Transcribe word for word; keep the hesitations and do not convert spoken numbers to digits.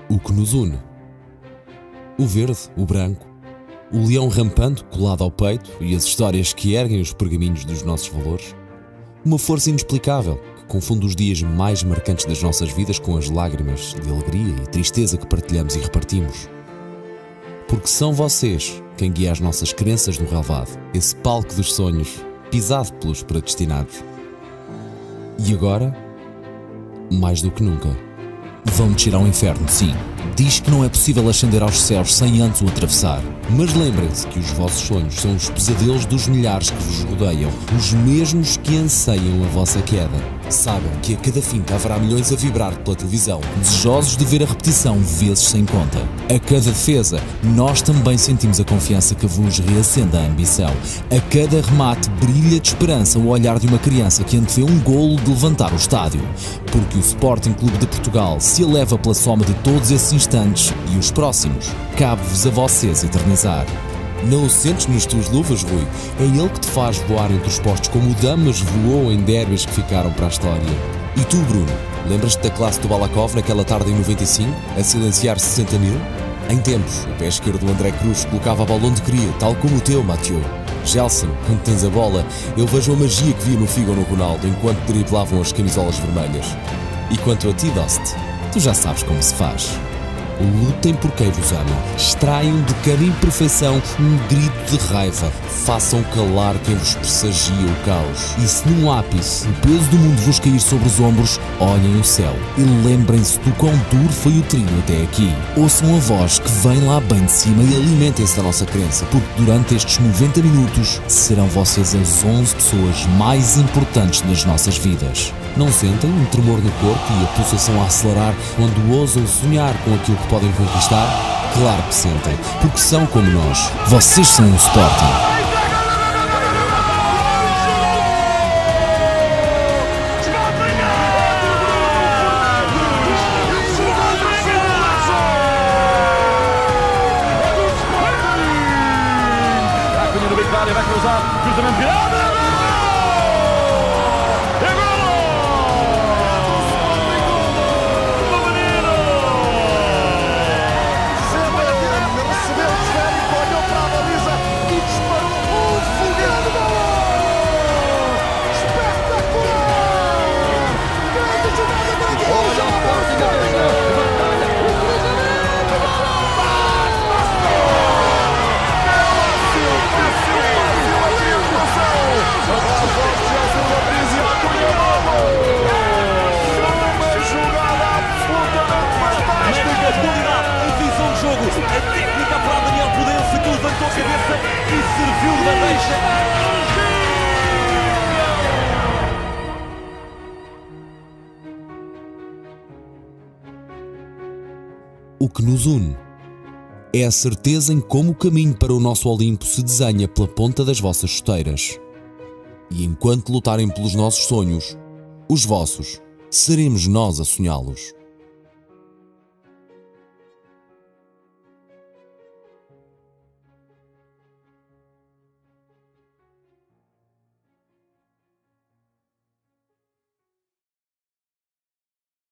o que nos une. O verde, o branco, o leão rampante colado ao peito e as histórias que erguem os pergaminhos dos nossos valores. Uma força inexplicável que confunde os dias mais marcantes das nossas vidas com as lágrimas de alegria e tristeza que partilhamos e repartimos. Porque são vocês quem guia as nossas crenças no relvado, esse palco dos sonhos, pisado pelos predestinados. E agora, mais do que nunca, vão descer ao inferno, sim. Diz que não é possível ascender aos céus sem antes o atravessar. Mas lembrem-se que os vossos sonhos são os pesadelos dos milhares que vos rodeiam, os mesmos que anseiam a vossa queda. Saibam que a cada finta haverá milhões a vibrar pela televisão, desejosos de ver a repetição vezes sem conta. A cada defesa, nós também sentimos a confiança que vos reacende a ambição. A cada remate, brilha de esperança o olhar de uma criança que antevê um golo de levantar o estádio. Porque o Sporting Clube de Portugal se eleva pela soma de todos esses instantes e os próximos. Cabe-vos a vocês eternizar. Não o sentes nas tuas luvas, Rui? É ele que te faz voar entre os postos como o Damas voou em derbys que ficaram para a história. E tu, Bruno, lembras-te da classe do Balakov naquela tarde em noventa e cinco, a silenciar sessenta mil? Em tempos, o pé esquerdo do André Cruz colocava a bola onde queria, tal como o teu, Mathieu. Gelson, quando tens a bola, eu vejo a magia que via no Figo ou no Ronaldo enquanto driblavam as camisolas vermelhas. E quanto a ti, Dost, tu já sabes como se faz. Lutem por quem vos ama. Extraiam de cada imperfeição um grito de raiva. Façam calar quem vos pressagia o caos. E se num ápice o peso do mundo vos cair sobre os ombros, olhem o céu e lembrem-se do quão duro foi o trilho até aqui. Ouçam a voz que vem lá bem de cima e alimentem-se da nossa crença, porque durante estes noventa minutos serão vocês as onze pessoas mais importantes das nossas vidas. Não sentem um tremor no corpo e a pulsação a acelerar quando ousam sonhar com aquilo que podem conquistar? Claro que sentem, porque são como nós. Vocês são o Sporting. Vai cruzar, cruzamento virado, é gol! É gol! Do menino! Sebastião recebeu o esférico, olhou para a baliza e disparou um foguete de gol! Espetacular! Grande jogada para aqui! Olha o Sporting a vencer! Batalha! O cruzamento! A técnica para Daniel Pudense, que levantou a cabeça e serviu de bandeja. O que nos une é a certeza em como o caminho para o nosso Olimpo se desenha pela ponta das vossas chuteiras. E enquanto lutarem pelos nossos sonhos, os vossos, seremos nós a sonhá-los.